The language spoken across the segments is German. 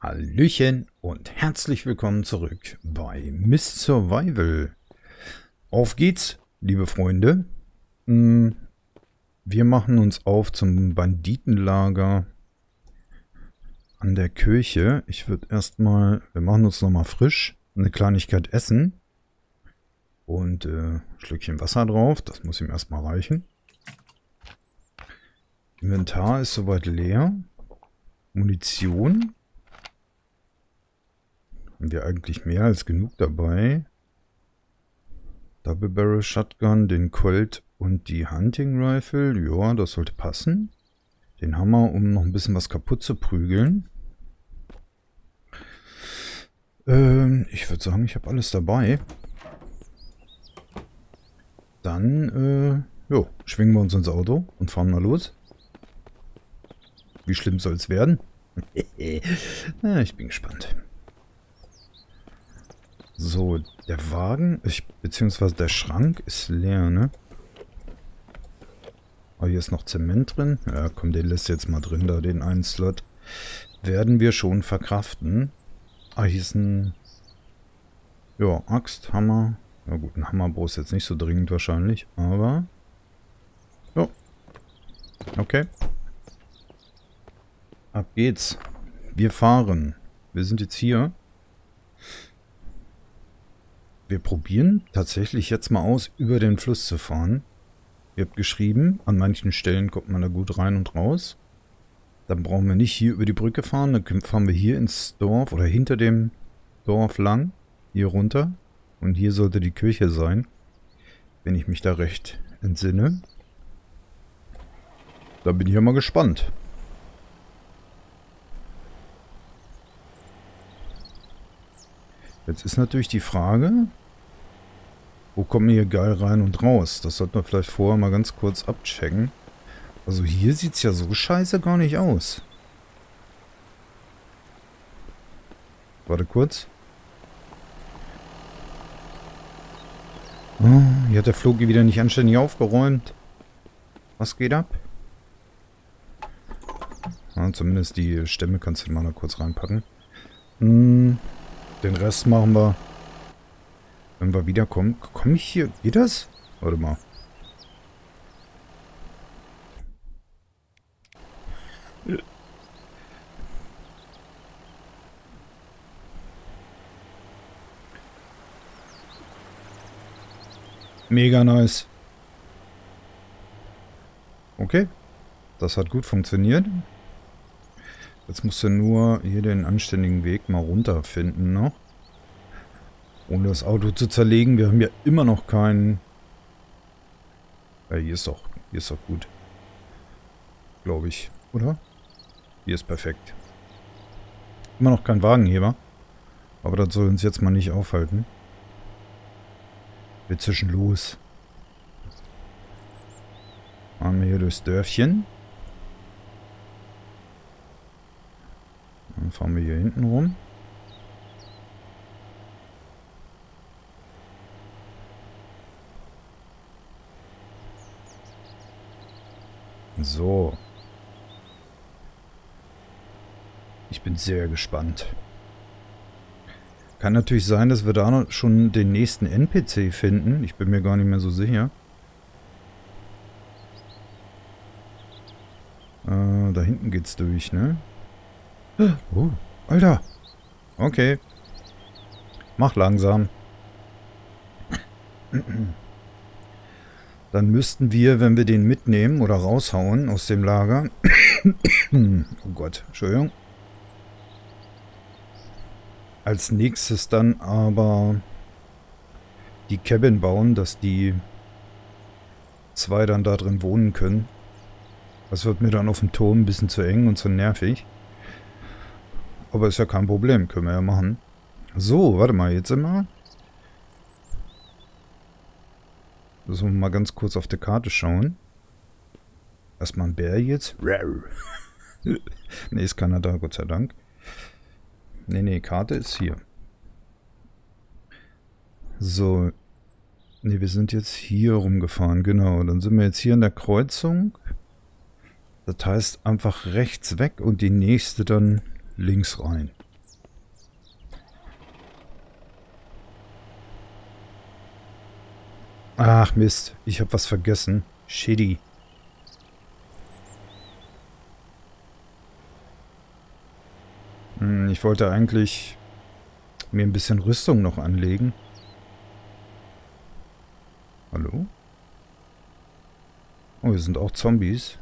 Hallöchen und herzlich willkommen zurück bei Miss Survival. Auf geht's, liebe Freunde. Wir machen uns auf zum Banditenlager an der Kirche. Ich würde erstmal, wir machen uns nochmal frisch, eine Kleinigkeit essen. Und ein Schlückchen Wasser drauf, das muss ihm erstmal reichen. Inventar ist soweit leer. Munition. Haben wir eigentlich mehr als genug dabei. Double Barrel Shotgun, den Colt und die Hunting Rifle. Ja, das sollte passen. Den Hammer, um noch ein bisschen was kaputt zu prügeln. Ich würde sagen, ich habe alles dabei. Dann, jo, schwingen wir uns ins Auto und fahren mal los. Wie schlimm soll es werden? Ich bin gespannt. So, der Wagen, beziehungsweise der Schrank ist leer, ne? Oh, hier ist noch Zement drin. Ja, komm, den lässt jetzt mal drin, da den einen Slot. Werden wir schon verkraften. Ah, hier ist ein... Ja, Axt, Hammer. Na gut, ein Hammer brauchst du jetzt nicht so dringend wahrscheinlich, aber... Ja. Okay. Ab geht's. Wir fahren. Wir sind jetzt hier. Wir probieren tatsächlich jetzt mal aus, über den Fluss zu fahren. Ihr habt geschrieben, an manchen Stellen kommt man da gut rein und raus. Dann brauchen wir nicht hier über die Brücke fahren. Dann fahren wir hier ins Dorf oder hinter dem Dorf lang. Hier runter. Und hier sollte die Kirche sein. Wenn ich mich da recht entsinne. Da bin ich ja mal gespannt. Jetzt ist natürlich die Frage, wo kommen wir hier geil rein und raus? Das sollten wir vielleicht vorher mal ganz kurz abchecken. Also hier sieht es ja so scheiße gar nicht aus. Warte kurz. Oh, hier hat der Floki wieder nicht anständig aufgeräumt. Was geht ab? Ja, zumindest die Stämme kannst du mal da kurz reinpacken. Den Rest machen wir, wenn wir wiederkommen. Komme ich hier? Geht das? Warte mal. Mega nice. Okay. Das hat gut funktioniert. Jetzt musst du nur hier den anständigen Weg mal runterfinden noch. Ohne das Auto zu zerlegen. Wir haben ja immer noch keinen... Ja, hier ist doch gut. Glaube ich, oder? Hier ist perfekt. Immer noch kein Wagenheber. Aber das soll uns jetzt mal nicht aufhalten. Wir zischen los. Fahren wir hier durchs Dörfchen. Dann fahren wir hier hinten rum. So. Ich bin sehr gespannt. Kann natürlich sein, dass wir da noch schon den nächsten NPC finden. Ich bin mir gar nicht mehr so sicher. Da hinten geht's durch, ne? Oh, Alter. Okay. Mach langsam. Dann müssten wir, wenn wir den mitnehmen oder raushauen aus dem Lager. Oh Gott, Entschuldigung. Als nächstes dann aber die Cabin bauen, dass die zwei dann da drin wohnen können. Das wird mir dann auf dem Turm ein bisschen zu eng und zu nervig. Aber ist ja kein Problem, können wir ja machen. So, warte mal, jetzt sind wir. Müssen wir mal ganz kurz auf der Karte schauen. Erstmal ein Bär jetzt. Ne, ist keiner da, Gott sei Dank. Ne, Karte ist hier. So. Ne, wir sind jetzt hier rumgefahren, genau. Dann sind wir jetzt hier in der Kreuzung. Das heißt einfach rechts weg und die nächste dann links rein. Ach Mist, ich habe was vergessen. Shitty. Ich wollte eigentlich mir ein bisschen Rüstung noch anlegen. Hallo? Oh, hier sind auch Zombies.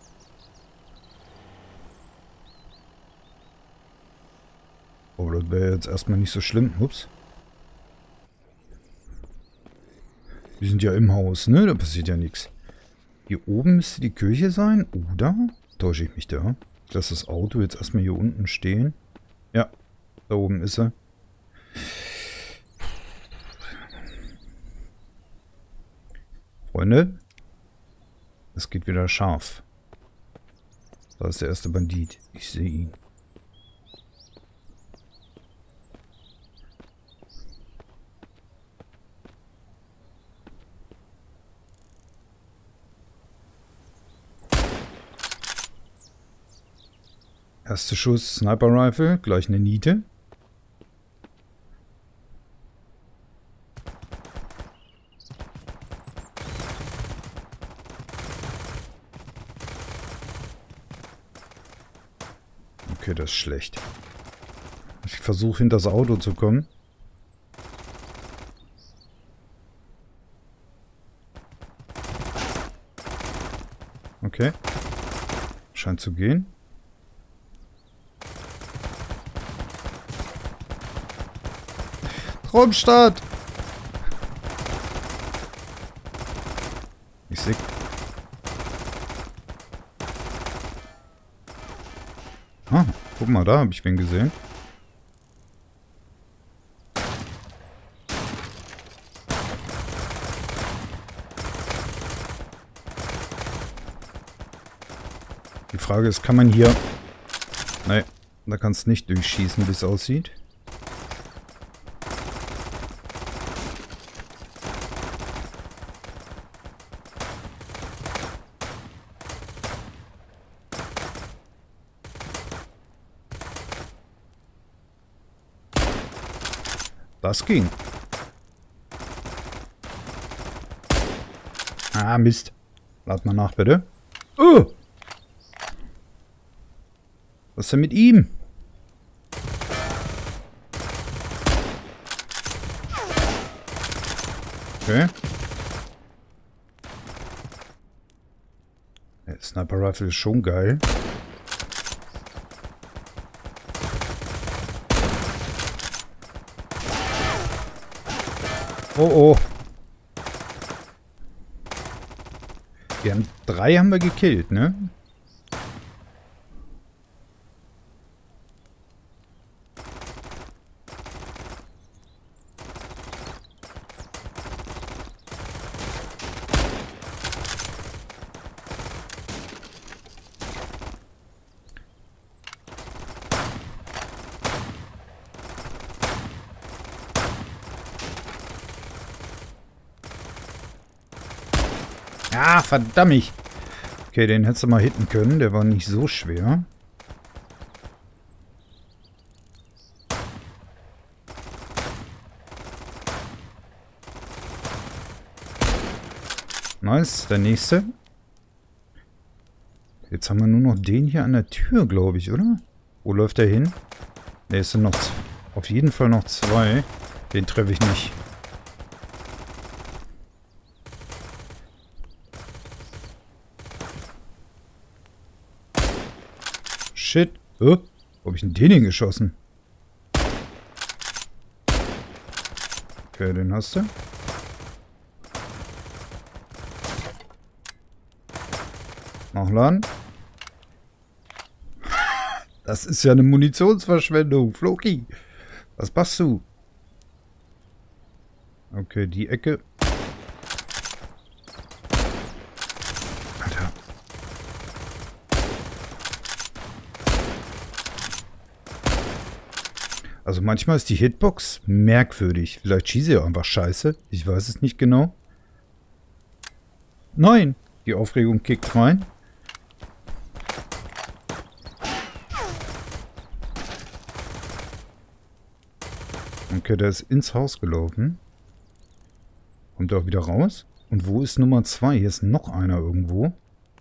Oh, das wäre jetzt erstmal nicht so schlimm. Ups. Wir sind ja im Haus, ne? Da passiert ja nichts. Hier oben müsste die Kirche sein, oder? Täusche ich mich da? Ich lasse das Auto jetzt erstmal hier unten stehen. Ja, da oben ist er. Freunde, es geht wieder scharf. Da ist der erste Bandit. Ich sehe ihn. Erster Schuss, Sniper Rifle, gleich eine Niete. Okay, das ist schlecht. Ich versuche hinter das Auto zu kommen. Okay. Scheint zu gehen. Raumstart! Ich sehe... Ah, guck mal, da habe ich wen gesehen. Die Frage ist, kann man hier... Nee, da kannst du nicht durchschießen, wie es aussieht. Das ging. Ah, Mist. Lad mal nach, bitte. Oh! Was ist denn mit ihm? Okay. Der Sniper Rifle ist schon geil. Oh, oh. Drei haben wir gekillt, ne? Ah, verdammt. Okay, den hättest du mal hitten können. Der war nicht so schwer. Nice, der nächste. Jetzt haben wir nur noch den hier an der Tür, glaube ich, oder? Wo läuft der hin? Ne, es sind noch auf jeden Fall noch zwei. Den treffe ich nicht. Shit. Oh, wo habe ich denn den hingeschossen? Okay, den hast du. Nachladen. Das ist ja eine Munitionsverschwendung. Floki, was machst du? Okay, die Ecke. Alter. Also manchmal ist die Hitbox merkwürdig. Vielleicht schieße ich auch einfach scheiße. Ich weiß es nicht genau. Nein, die Aufregung kickt rein. Okay, der ist ins Haus gelaufen. Kommt er auch wieder raus? Und wo ist Nummer 2? Hier ist noch einer irgendwo.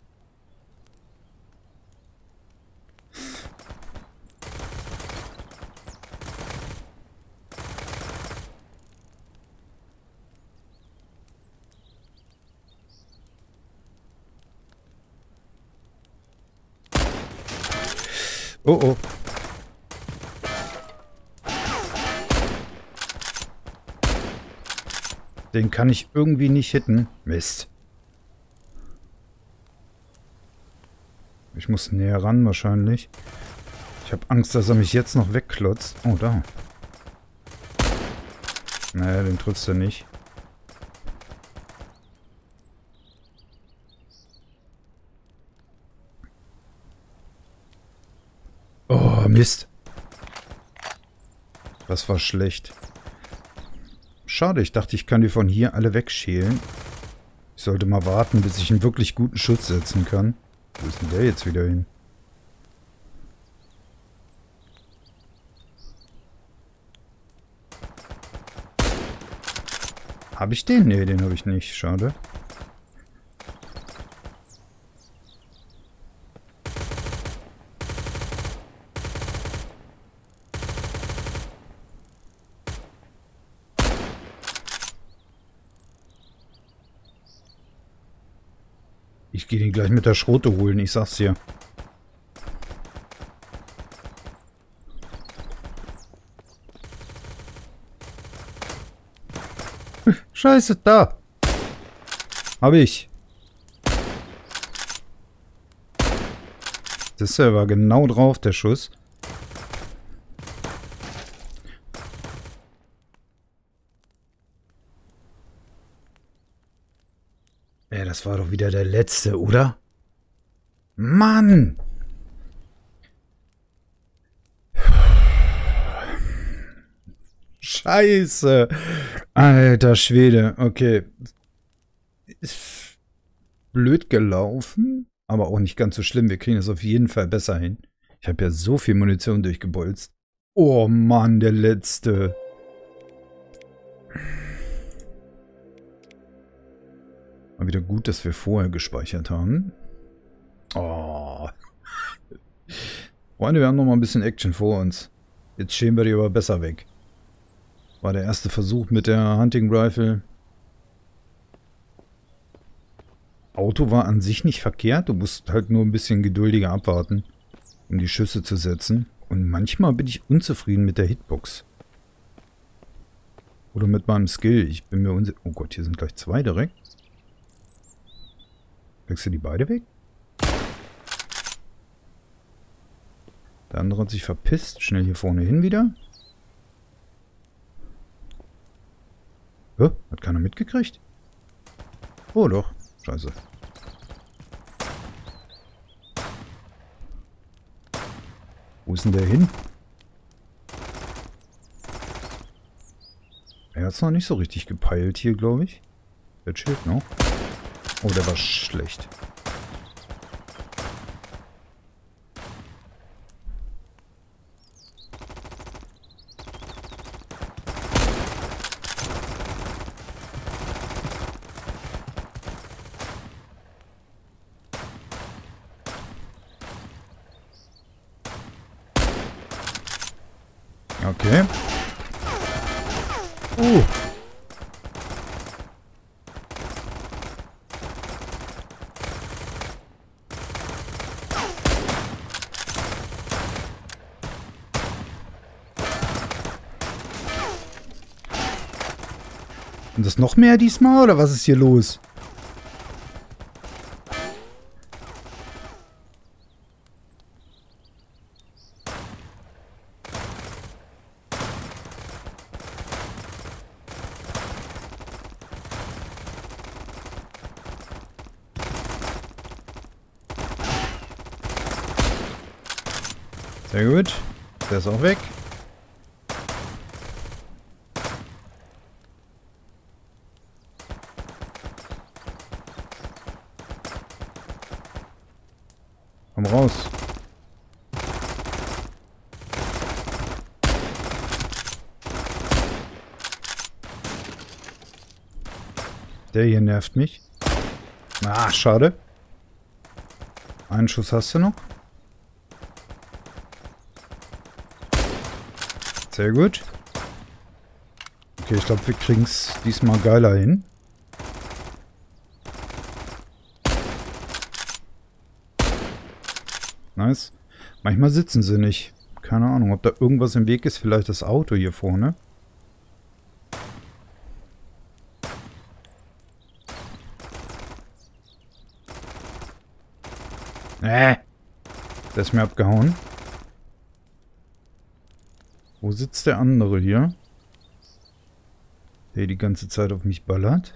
Oh oh. Den kann ich irgendwie nicht hitten. Mist. Ich muss näher ran wahrscheinlich. Ich habe Angst, dass er mich jetzt noch wegklotzt. Oh, da. Naja, den triffst du nicht. Oh, Mist. Das war schlecht. Schade, ich dachte, ich kann die von hier alle wegschälen. Ich sollte mal warten, bis ich einen wirklich guten Schuss setzen kann. Wo ist denn der jetzt wieder hin? Habe ich den? Nee, den habe ich nicht. Schade. Ich gehe den gleich mit der Schrote holen, ich sag's dir. Scheiße, da. Hab ich. Das war genau drauf, der Schuss. Ja, das war doch wieder der letzte, oder? Mann! Scheiße! Alter Schwede, okay. Ist blöd gelaufen, aber auch nicht ganz so schlimm. Wir kriegen das auf jeden Fall besser hin. Ich habe ja so viel Munition durchgebolzt. Oh Mann, der letzte. Mal wieder gut, dass wir vorher gespeichert haben. Oh. Freunde, wir haben noch mal ein bisschen Action vor uns. Jetzt schämen wir die aber besser weg. War der erste Versuch mit der Hunting Rifle. Auto war an sich nicht verkehrt. Du musst halt nur ein bisschen geduldiger abwarten, um die Schüsse zu setzen. Und manchmal bin ich unzufrieden mit der Hitbox. Oder mit meinem Skill. Ich bin mir unsicher. Oh Gott, hier sind gleich zwei direkt. Kriegst du die beide weg? Der andere hat sich verpisst. Schnell hier vorne hin wieder. Hat keiner mitgekriegt? Oh doch. Scheiße. Wo ist denn der hin? Er hat es noch nicht so richtig gepeilt hier, glaube ich. Der chillt noch. Oh, der war schlecht. Okay. Und das noch mehr diesmal, oder was ist hier los? Sehr gut. Der ist auch weg. Komm raus. Der hier nervt mich. Ah, schade. Einen Schuss hast du noch. Sehr gut. Okay, ich glaube, wir kriegen es diesmal geiler hin. Nice. Manchmal sitzen sie nicht. Keine Ahnung, ob da irgendwas im Weg ist. Vielleicht das Auto hier vorne. Der ist mir abgehauen. Wo sitzt der andere hier? Der die ganze Zeit auf mich ballert.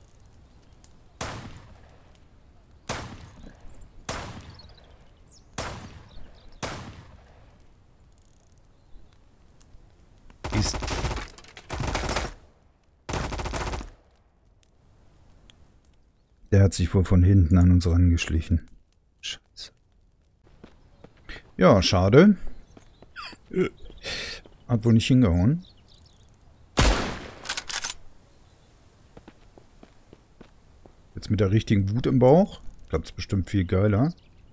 Ist. Der hat sich wohl von hinten an uns rangeschlichen. Scheiße. Ja, schade. Hat wohl nicht hingehauen. Jetzt mit der richtigen Wut im Bauch. Klappt es bestimmt viel geiler.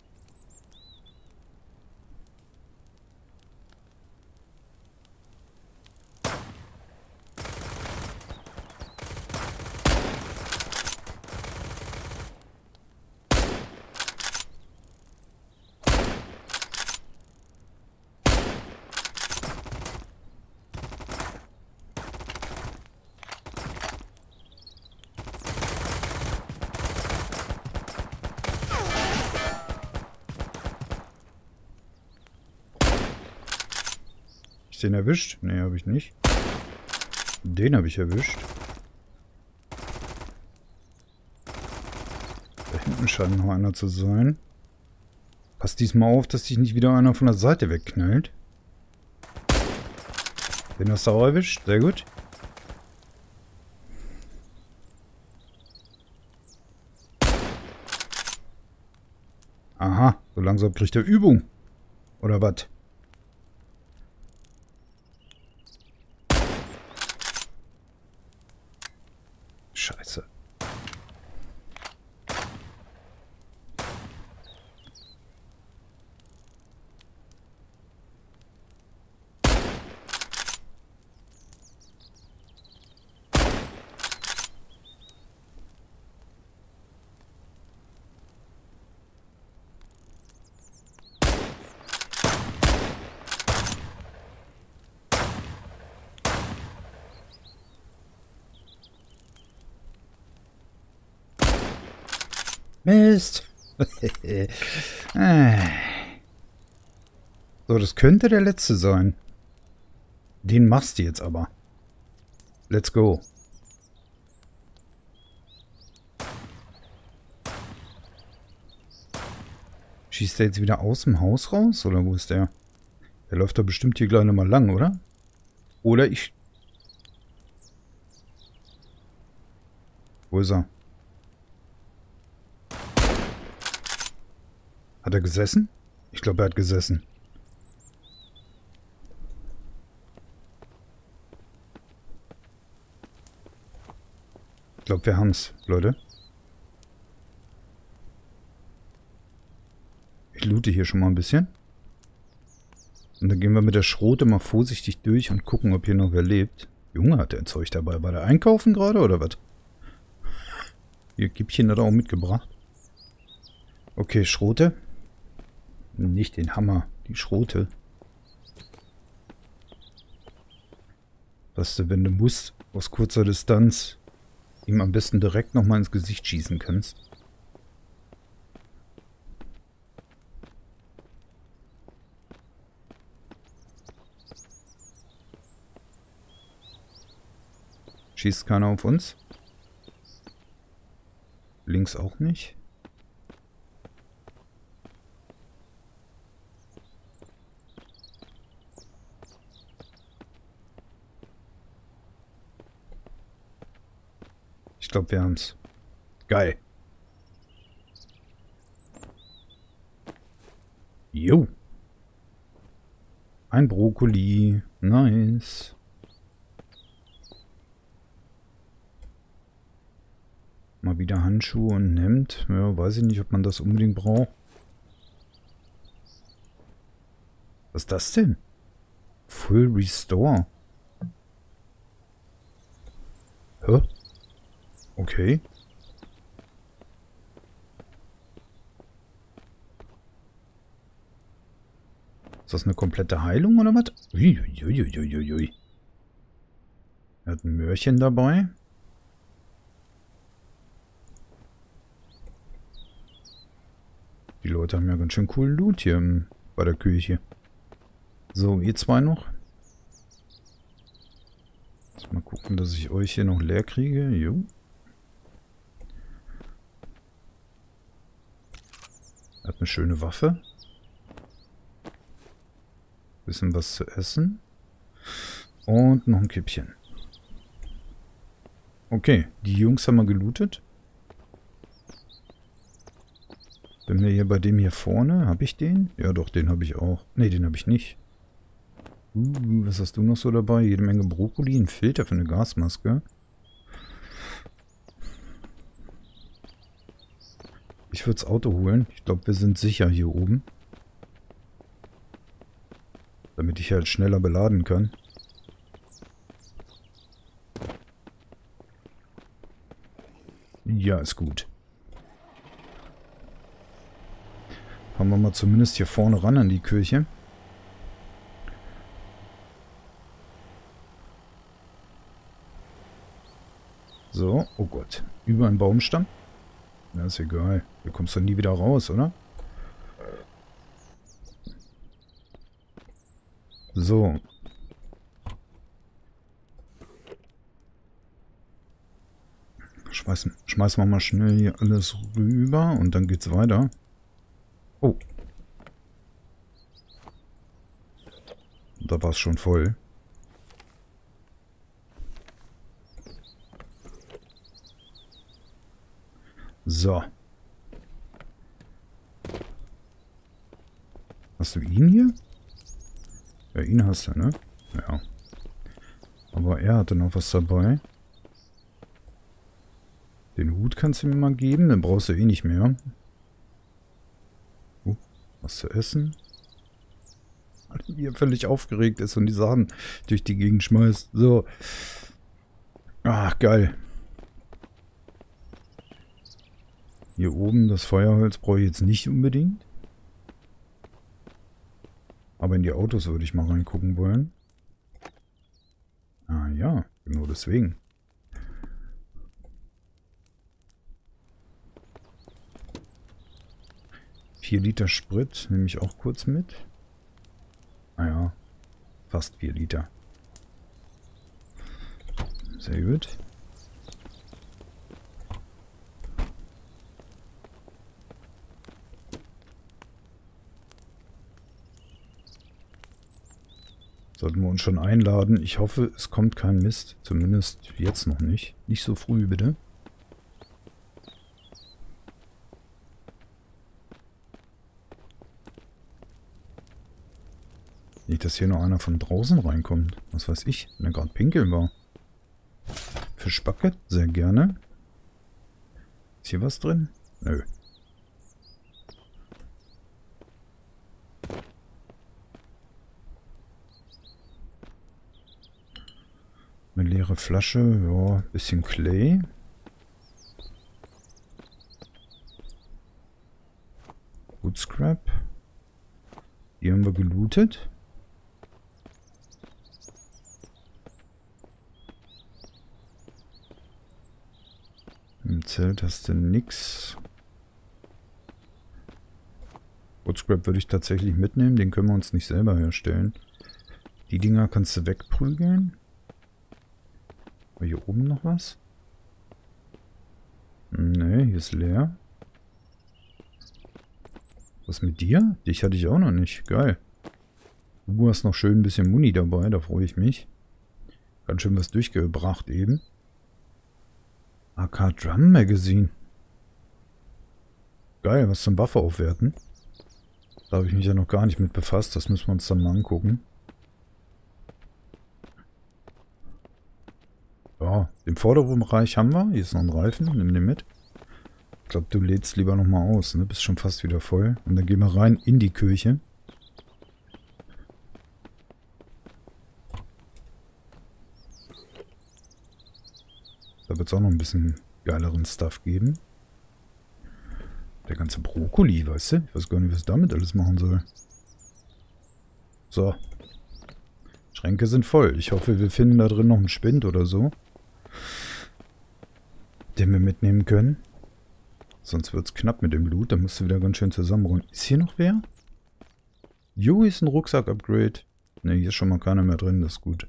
Den erwischt? Ne, habe ich nicht. Den habe ich erwischt. Da hinten scheint noch einer zu sein. Pass diesmal auf, dass dich nicht wieder einer von der Seite wegknallt. Den hast du auch erwischt. Sehr gut. Aha, so langsam kriegt er Übung. Oder was? Scheiße. Mist. So, das könnte der letzte sein. Den machst du jetzt aber. Let's go. Schießt der jetzt wieder aus dem Haus raus? Oder wo ist der? Der läuft da bestimmt hier gleich nochmal lang, oder? Oder ich... Wo ist er? Hat er gesessen? Ich glaube, er hat gesessen. Ich glaube, wir haben's, Leute. Ich loote hier schon mal ein bisschen. Und dann gehen wir mit der Schrote mal vorsichtig durch und gucken, ob hier noch wer lebt. Junge, hat der Zeug dabei. War der einkaufen gerade oder was? Ihr Kippchen hat er auch mitgebracht. Okay, Schrote. Nicht den Hammer, die Schrote. Dass du, wenn du musst, aus kurzer Distanz ihm am besten direkt nochmal ins Gesicht schießen kannst. Schießt keiner auf uns? Links auch nicht? Ich glaube, wir haben's. Geil. Jo. Ein Brokkoli. Nice. Mal wieder Handschuhe und ein Hemd. Ja, weiß ich nicht, ob man das unbedingt braucht. Was ist das denn? Full Restore. Hä? Okay. Ist das eine komplette Heilung oder was? Uiuiuiuiui. Er hat ein Möhrchen dabei. Die Leute haben ja ganz schön coolen Loot hier bei der Küche. So, ihr zwei noch. Jetzt mal gucken, dass ich euch hier noch leer kriege. Jo. Er hat eine schöne Waffe. Bisschen was zu essen. Und noch ein Kippchen. Okay, die Jungs haben wir gelootet. Bin wir hier bei dem hier vorne. Habe ich den? Ja doch, den habe ich auch. Ne, den habe ich nicht. Was hast du noch so dabei? Jede Menge Brokkoli, ein Filter für eine Gasmaske. Ich würde das Auto holen. Ich glaube, wir sind sicher hier oben. Damit ich halt schneller beladen kann. Ja, ist gut. Fahren wir mal zumindest hier vorne ran an die Kirche. So, oh Gott. Über einen Baumstamm? Ja, ist egal. Hier kommst du nie wieder raus, oder? So. Schmeißen wir mal schnell hier alles rüber und dann geht's weiter. Oh. Da war es schon voll. So. Hast du ihn hier? Ja, ihn hast du, ne? Ja. Aber er hatte noch was dabei. Den Hut kannst du mir mal geben, den brauchst du eh nicht mehr. Was zu essen? Wie er völlig aufgeregt ist und die Sachen durch die Gegend schmeißt. So. Ach, geil. Hier oben das Feuerholz brauche ich jetzt nicht unbedingt. Aber in die Autos würde ich mal reingucken wollen. Ah ja, genau deswegen. $4 Liter Sprit nehme ich auch kurz mit. Ah ja, fast 4 Liter. Sehr gut. Sollten wir uns schon einladen. Ich hoffe, es kommt kein Mist. Zumindest jetzt noch nicht. Nicht so früh, bitte. Nicht, dass hier noch einer von draußen reinkommt. Was weiß ich, wenn er gerade pinkeln war. Fischbacke, sehr gerne. Ist hier was drin? Nö. Eine leere Flasche, ja, bisschen Clay. Wood Scrap. Die haben wir gelootet. Im Zelt hast du nix. Wood Scrap würde ich tatsächlich mitnehmen, den können wir uns nicht selber herstellen. Die Dinger kannst du wegprügeln. War hier oben noch was? Ne, hier ist leer. Was mit dir? Dich hatte ich auch noch nicht. Geil. Du hast noch schön ein bisschen Muni dabei, da freue ich mich. Ganz schön was durchgebracht eben. AK Drum Magazine. Geil, was zum Waffe aufwerten. Da habe ich mich ja noch gar nicht mit befasst. Das müssen wir uns dann mal angucken. Ja, den vorderen Bereich haben wir. Hier ist noch ein Reifen. Nimm den mit. glaube, du lädst lieber nochmal aus, ne? Bist schon fast wieder voll. Und dann gehen wir rein in die Kirche. Da wird es auch noch ein bisschen geileren Stuff geben. Der ganze Brokkoli, weißt du? Ich weiß gar nicht, was ich damit alles machen soll. So. Schränke sind voll. Ich hoffe, wir finden da drin noch einen Spind oder so. Den wir mitnehmen können. Sonst wird es knapp mit dem Loot. Da musst du wieder ganz schön zusammenräumen. Ist hier noch wer? Jo, ist ein Rucksack-Upgrade. Ne, hier ist schon mal keiner mehr drin. Das ist gut.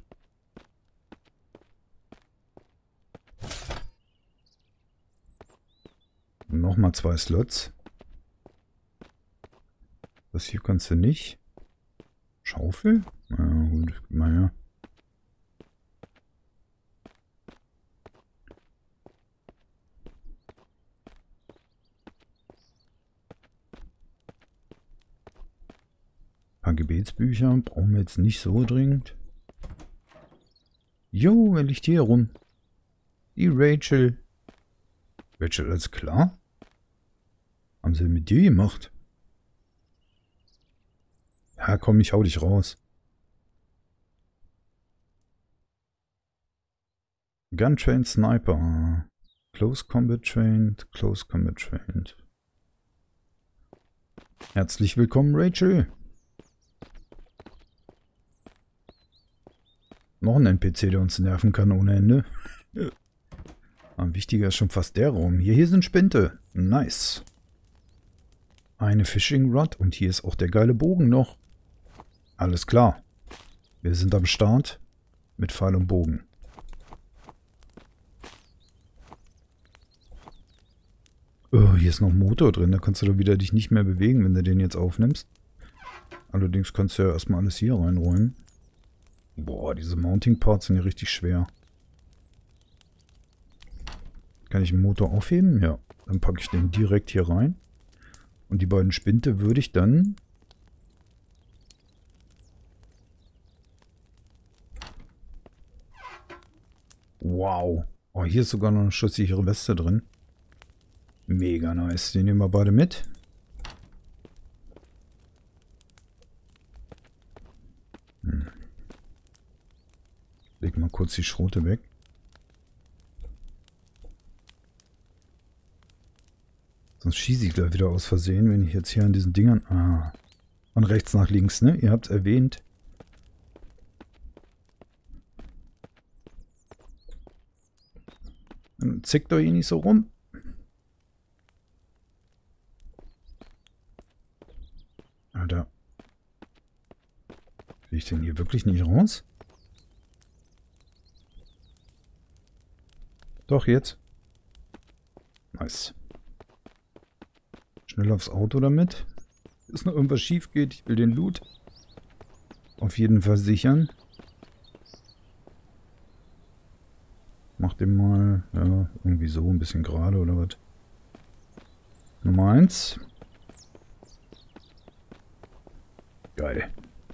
Nochmal 2 Slots. Das hier kannst du nicht. Schaufel? Na ja, gut. Naja. Ein paar Gebetsbücher brauchen wir jetzt nicht so dringend. Jo, wer liegt hier rum? Die Rachel. Rachel, alles klar? Haben sie mit dir gemacht? Ja, komm, ich hau dich raus. Gun Trained Sniper. Close Combat Trained. Close Combat Trained. Herzlich willkommen, Rachel. Noch ein NPC, der uns nerven kann ohne Ende. Am wichtiger ist schon fast der Raum. Hier sind Spinte. Nice. Eine Fishing Rod und hier ist auch der geile Bogen noch. Alles klar. Wir sind am Start mit Pfeil und Bogen. Oh, hier ist noch ein Motor drin. Da kannst du doch wieder dich nicht mehr bewegen, wenn du den jetzt aufnimmst. Allerdings kannst du ja erstmal alles hier reinräumen. Boah, diese Mounting Parts sind ja richtig schwer. Kann ich den Motor aufheben? Ja. Dann packe ich den direkt hier rein. Und die beiden Spinte würde ich dann... Wow. Oh, hier ist sogar noch eine schusssichere Weste drin. Mega nice. Den nehmen wir beide mit. Leg mal kurz die Schrote weg. Sonst schieße ich gleich wieder aus Versehen, wenn ich jetzt hier an diesen Dingern... Ah. Von rechts nach links, ne? Ihr habt es erwähnt. Zickt doch hier nicht so rum. Alter. Krieg ich den hier wirklich nicht raus? Doch, jetzt. Nice. Schnell aufs Auto damit. Dass noch irgendwas schief geht. Ich will den Loot auf jeden Fall sichern. Mach den mal, ja, irgendwie so ein bisschen gerade oder was. Nummer 1. Geil.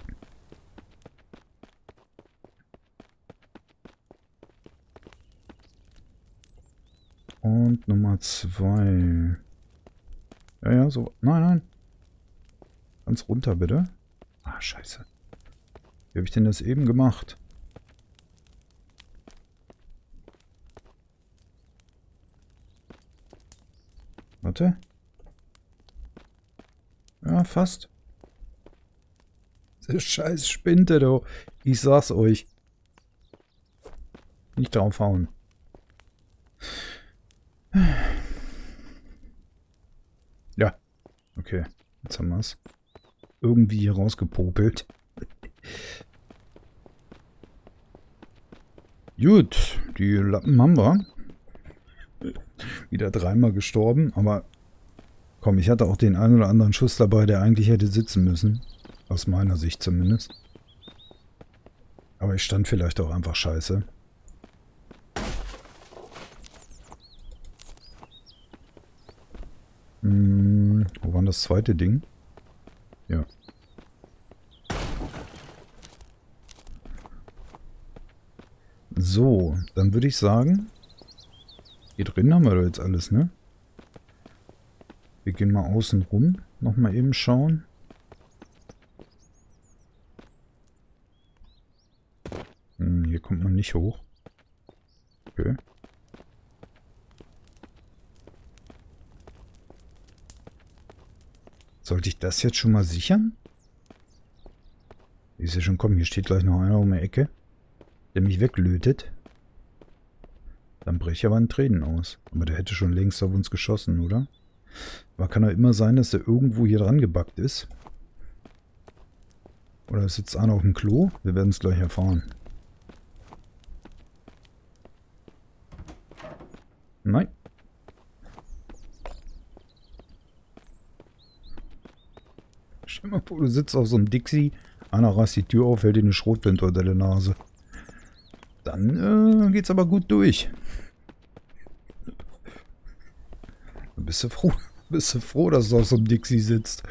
Und Nummer 2. Ja, ja, so. Nein, nein. Ganz runter, bitte. Ah, scheiße. Wie habe ich denn das eben gemacht? Warte. Ja, fast. Diese scheiß Spinte, du. Ich sag's euch. Nicht draufhauen. Ja. Okay. Jetzt haben wir's. Irgendwie hier rausgepopelt. Gut. Die Lappen haben wir. Wieder 3-mal gestorben, aber komm, ich hatte auch den einen oder anderen Schuss dabei, der eigentlich hätte sitzen müssen. Aus meiner Sicht zumindest. Aber ich stand vielleicht auch einfach scheiße. Wo war das zweite Ding? Ja. So, dann würde ich sagen... Hier drin haben wir doch jetzt alles, ne? Wir gehen mal außen rum. Nochmal eben schauen. Hier kommt man nicht hoch. Okay. Sollte ich das jetzt schon mal sichern? Ich sehe schon, komm, hier steht gleich noch einer um die Ecke, der mich weglötet. Dann breche ich aber in Tränen aus. Aber der hätte schon längst auf uns geschossen, oder? Aber kann doch immer sein, dass der irgendwo hier dran gebackt ist. Oder es sitzt einer auf dem Klo? Wir werden es gleich erfahren. Nein. Stell dir mal vor, du sitzt auf so einem Dixie, einer reißt die Tür auf, hält dir eine Schrotflinte unter der Nase. Dann geht's aber gut durch. Bist du froh, dass du auf so einem Dixie sitzt.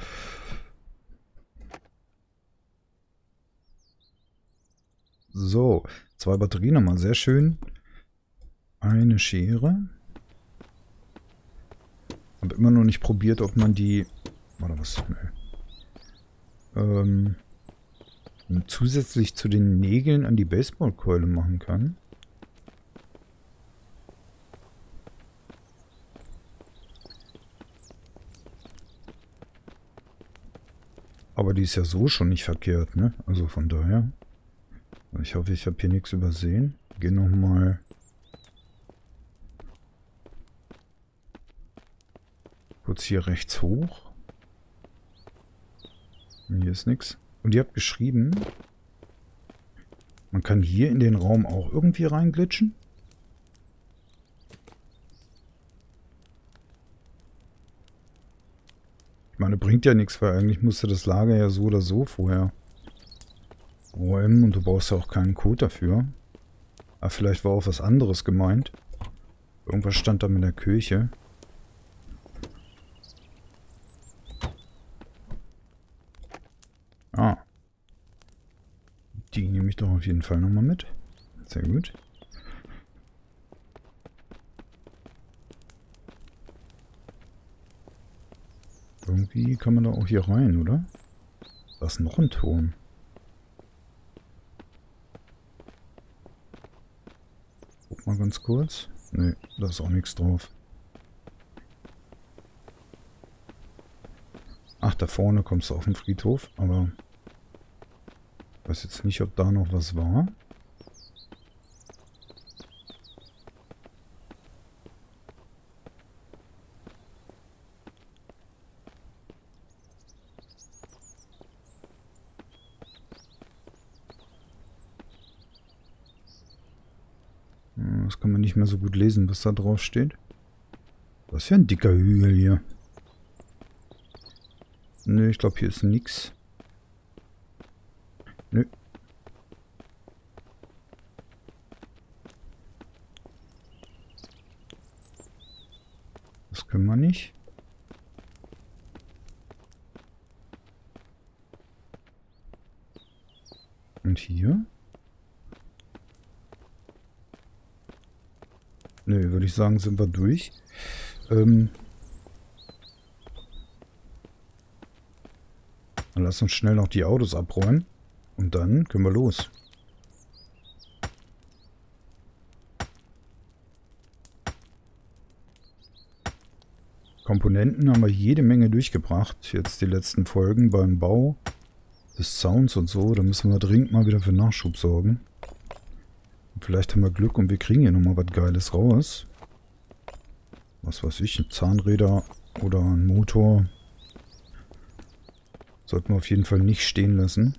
So, 2 Batterien nochmal, sehr schön. Eine Schere. Habe immer noch nicht probiert, ob man die... Warte, was? Nö. Zusätzlich zu den Nägeln an die Baseballkeule machen kann. Aber die ist ja so schon nicht verkehrt, ne? Also von daher. Ich hoffe, ich habe hier nichts übersehen. Geh nochmal... kurz hier rechts hoch. Hier ist nichts. Und ihr habt geschrieben, man kann hier in den Raum auch irgendwie reinglitschen. Ich meine, bringt ja nichts, weil eigentlich musste das Lager ja so oder so vorher räumen und du brauchst ja auch keinen Code dafür. Aber vielleicht war auch was anderes gemeint. Irgendwas stand da mit der Kirche. Ah. Die nehme ich doch auf jeden Fall nochmal mit. Sehr gut. Irgendwie kann man da auch hier rein, oder? Da ist noch ein Turm. Guck mal ganz kurz. Ne, da ist auch nichts drauf. Ach, da vorne kommst du auf den Friedhof, aber ich weiß jetzt nicht, ob da noch was war. Das kann man nicht mehr so gut lesen, was da drauf steht. Das ist ja ein dicker Hügel hier. Nö, ich glaube, hier ist nix. Nö. Das können wir nicht. Und hier? Nö, würde ich sagen, sind wir durch. Dann lass uns schnell noch die Autos abräumen. Und dann können wir los. Komponenten haben wir jede Menge durchgebracht. Jetzt die letzten Folgen beim Bau des Sounds und so. Da müssen wir dringend mal wieder für Nachschub sorgen. Und vielleicht haben wir Glück und wir kriegen hier nochmal was Geiles raus. Was weiß ich, Zahnräder oder ein Motor. Sollten wir auf jeden Fall nicht stehen lassen.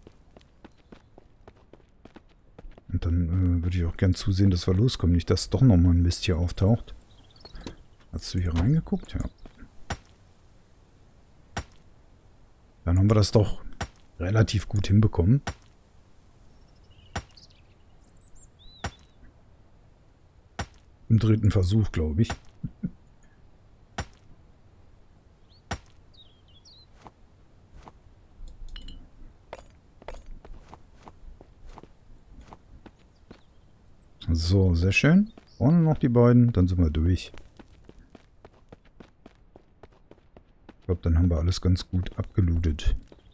Und dann würde ich auch gern zusehen, dass wir loskommen. Nicht, dass doch nochmal ein Mist hier auftaucht. Hast du hier reingeguckt? Ja. Dann haben wir das doch relativ gut hinbekommen. Im 3. Versuch, glaube ich. So, sehr schön. Vorne noch die beiden, dann sind wir durch. glaube, dann haben wir alles ganz gut abgelootet.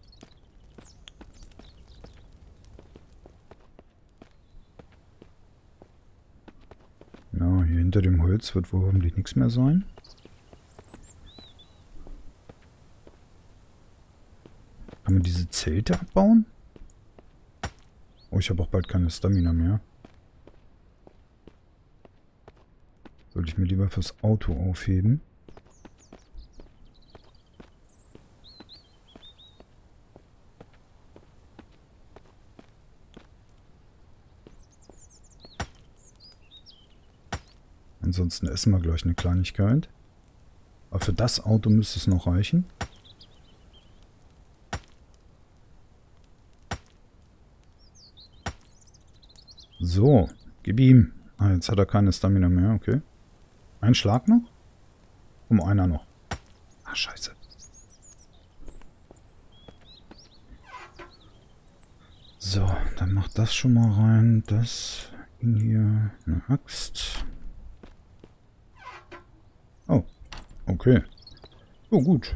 Ja, hier hinter dem Holz wird wohl hoffentlich nichts mehr sein. Kann man diese Zelte abbauen? Oh, ich habe auch bald keine Stamina mehr. Sollte ich mir lieber fürs Auto aufheben. Ansonsten essen wir gleich eine Kleinigkeit. Aber für das Auto müsste es noch reichen. So, gib ihm. Ah, jetzt hat er keine Stamina mehr, okay. Ein Schlag noch? Einer noch. Ah, scheiße. So, dann macht das schon mal rein. Das hier, eine Axt. Oh, okay. Oh, gut.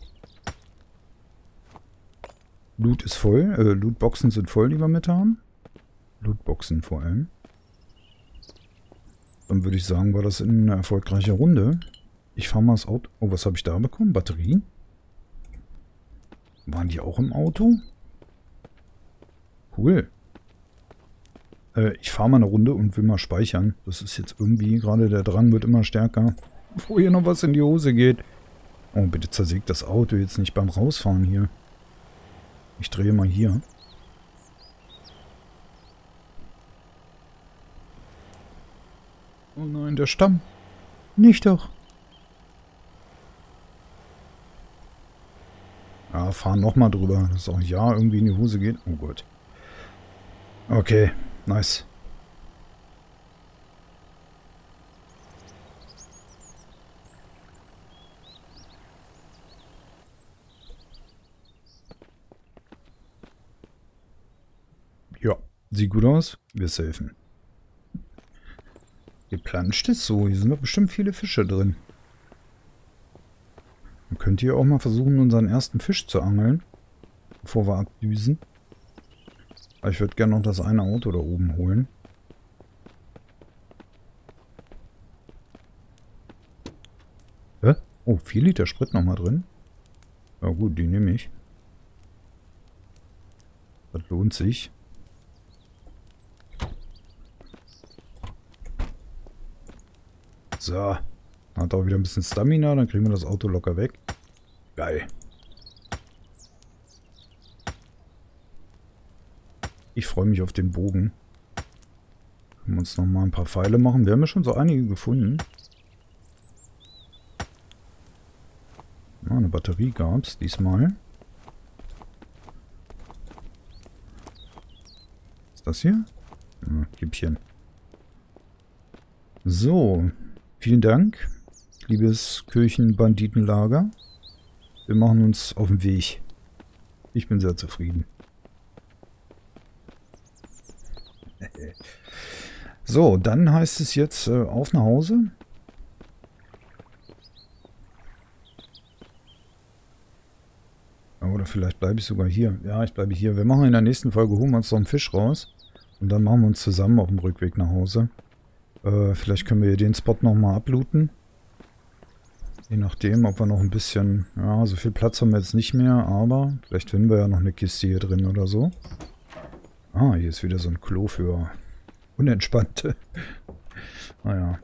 Loot ist voll. Lootboxen sind voll, die wir mit haben. Lootboxen vor allem. Dann würde ich sagen, war das eine erfolgreiche Runde. Ich fahre mal das Auto. Oh, was habe ich da bekommen? Batterien? Waren die auch im Auto? Cool. Ich fahre mal eine Runde und will mal speichern. Das ist jetzt irgendwie, gerade der Drang wird immer stärker. Bevor hier noch was in die Hose geht. Oh, bitte zersägt das Auto jetzt nicht beim Rausfahren hier. Ich drehe mal hier. Oh nein, der Stamm. Nicht doch. Ja, fahren nochmal drüber, dass auch ja irgendwie in die Hose geht. Oh Gott. Okay, nice. Ja, sieht gut aus. Wir safen. Geplanscht ist so. Hier sind doch bestimmt viele Fische drin. Man könnte hier auch mal versuchen, unseren ersten Fisch zu angeln. Bevor wir abdüsen. Aber ich würde gerne noch das eine Auto da oben holen. Hä? Oh, 4 Liter Sprit nochmal drin. Ja gut, die nehme ich. Das lohnt sich. So. Hat auch wieder ein bisschen Stamina, dann kriegen wir das Auto locker weg. Geil. Ich freue mich auf den Bogen. Können wir uns nochmal ein paar Pfeile machen. Wir haben ja schon so einige gefunden. Eine Batterie gab es diesmal. Ist das hier? Ja, Kippchen. So. Vielen Dank, liebes Kirchenbanditenlager. Wir machen uns auf den Weg. Ich bin sehr zufrieden. So, dann heißt es jetzt auf nach Hause. Oder vielleicht bleibe ich sogar hier. Ja, ich bleibe hier. Wir machen in der nächsten Folge, holen wir uns noch einen Fisch raus. Und dann machen wir uns zusammen auf dem Rückweg nach Hause. Vielleicht können wir hier den Spot nochmal ablooten. Je nachdem, ob wir noch ein bisschen... Ja, so viel Platz haben wir jetzt nicht mehr, aber vielleicht finden wir ja noch eine Kiste hier drin oder so. Ah, hier ist wieder so ein Klo für Unentspannte. Naja.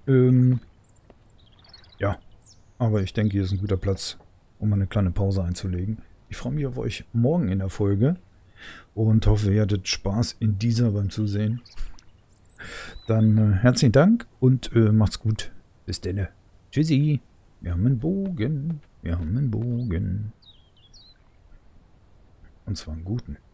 Ja, aber ich denke, hier ist ein guter Platz, um eine kleine Pause einzulegen. Ich freue mich auf euch morgen in der Folge und hoffe, ihr hattet Spaß in dieser beim Zusehen. Dann herzlichen Dank und macht's gut. Bis denne. Tschüssi. Wir haben einen Bogen. Wir haben einen Bogen. Und zwar einen guten.